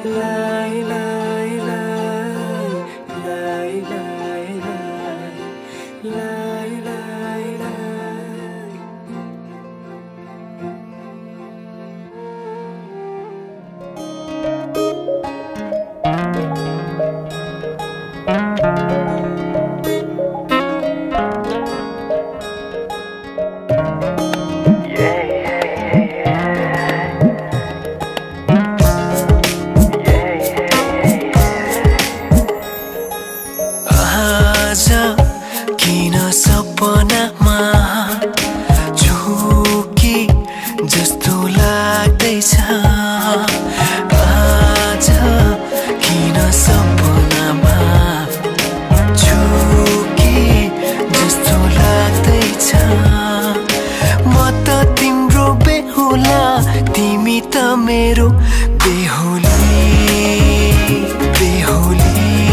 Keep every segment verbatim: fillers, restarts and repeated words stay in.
किन सपनामा झुकी जस्तो लाग्दैछ आज किन सपनामा झुकी जस्तो लाग्दैछ म त तिम्रो बेहुला तिमी त मेरो बेहुली बेहुली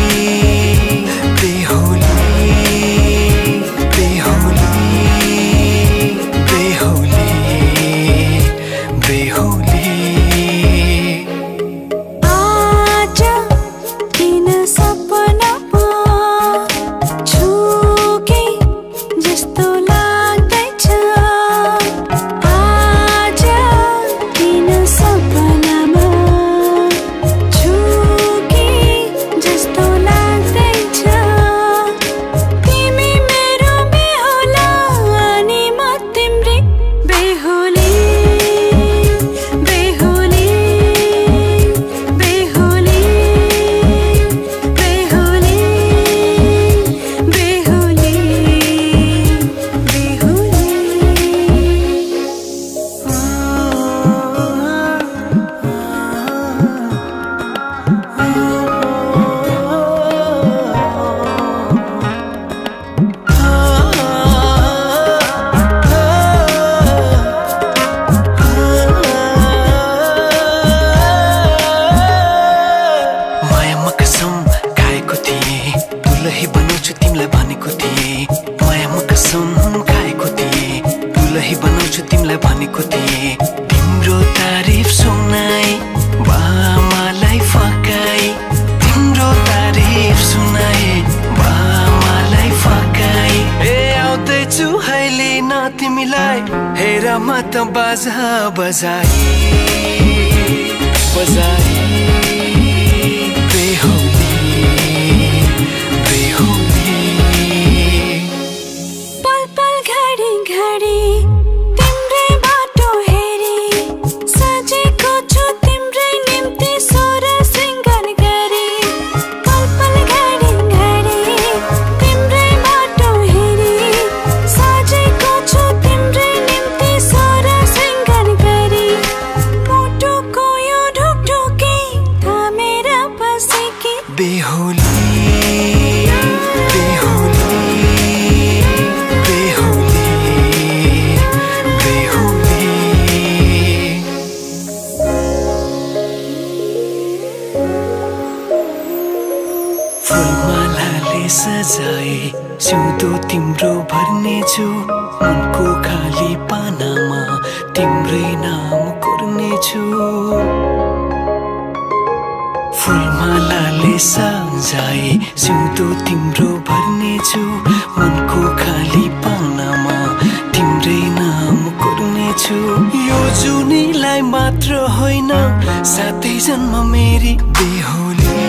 तिमीलाई भनेको थिए तिम्रो तारिफ सुनाई बामालाई फकाई तिम्रो तारिफ सुनाई बामालाई फकाई ए आउँदैछु अहिले न तिमीलाई हेर म त बाजा बजाई बजाई बेहुली बेहुली पल पल घडी घडी बेहुली बेहुली बेहुली बेहुली फुलमालाले सजाए सिउँदो तिम्रो भर्नेछु मनको खाली पानामा तिम्रै नाम कोर्नेछु फुलमालाले सजाए सिउँदो तिम्रो भर्नेछु मनको खाली पानामा तिम्रै नाम कोर्नेछु यो जुनीलाई मात्र होइन सातै जन्म मेरी बेहुली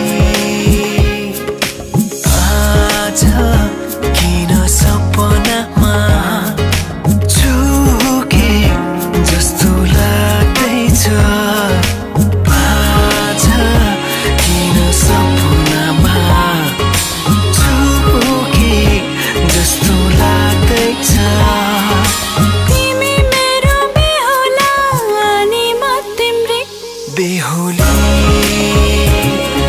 आज किन सपनामा झुके जस्तो लाग्दैछ बेहुली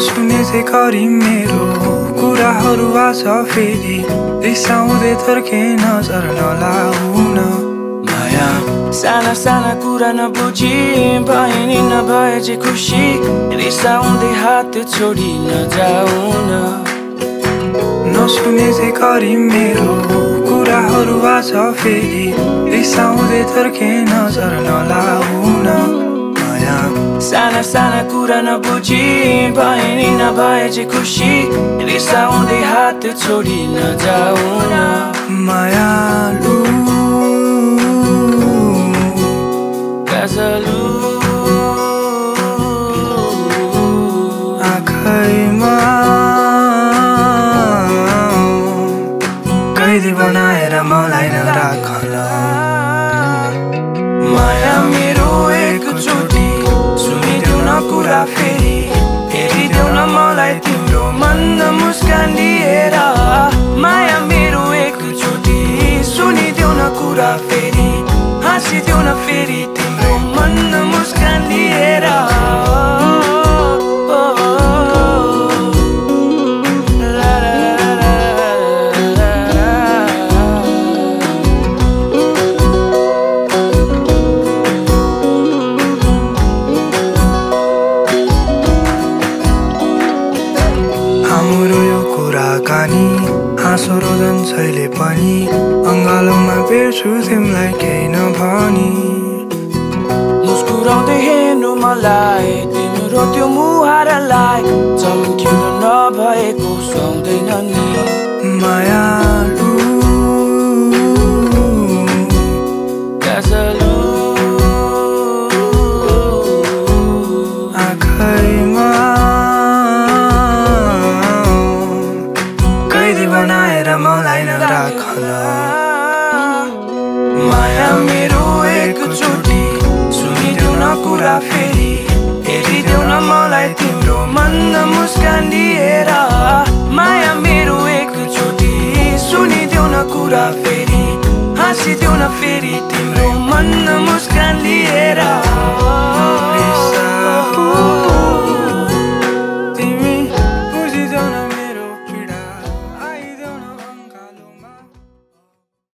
नसुने चाहिँ करी मेरो कुराहरू आछ फेरि रिसाउँदै थर्के नजर नलाउन माया साना साना कुरा नबुझी भए नि नभए चाहिँ खुसी रिसाउँदै हात छोडी नजाउन नसुने चाहिँ करी मेरो कुराहरू आछ फेरि रिसाउँदै थर्के नजर नलाउन माया साना साना कुरा नबुझी भए नि नभए चाहिँ खुसी रिसाउँदै हात छोडी नजाउन मायालु गजलु आँखैमा कैदी बनाएर मलाई नराखन माया मेरो एकचोटि सुनिदेऊ न कुरा फेरि हेरिदेऊ न मलाई तिम्रो मन्द मुस्कान लिएर माया मेरो एकचोटि सुनिदेऊ न कुरा फेरि हाँसिदेऊ न फेरि तिम्रो मन्द मुस्कान लिएर हाम्रो यो कुराकानी हाँसो रोजन छैले पनि अङ्गालोमा बेर्छु तिमीलाई केही नभनी मुस्कुराउँदै हेर्नु मलाई तिम्रो त्यो मुहारलाई चम्किलो नभएको सुहाउँदैन नि मायालु गजलु आँखैमा कैदी बनाएर मलाई नराखन माया मेरो एकचोटि सुनिदेऊ न कुरा फेरि हेरिदेऊ न मलाई तिम्रो मन्द मुस्कान लिएर